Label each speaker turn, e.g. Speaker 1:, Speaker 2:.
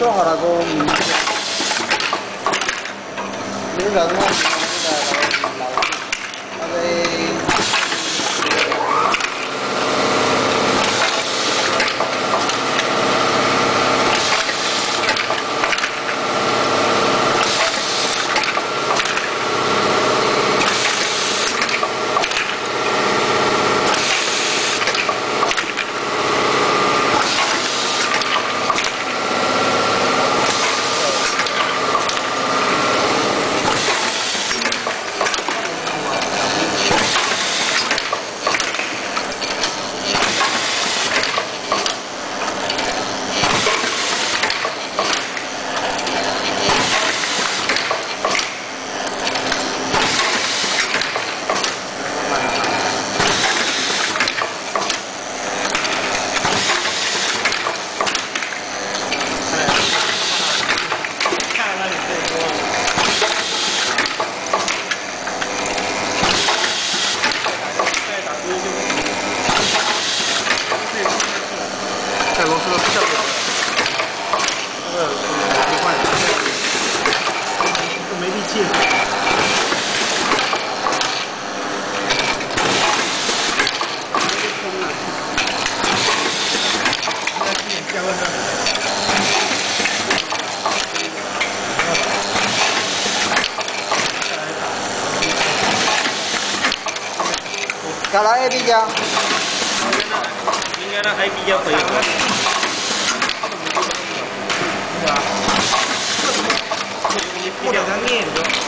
Speaker 1: 做好了给我们。你是啥子嘛？
Speaker 2: 在螺丝的下面，这个没换，都没力气了。应该今年加温的。
Speaker 1: 搞哪 A B 胶？
Speaker 3: 应该那 A B 胶可以。
Speaker 2: 或者它面就。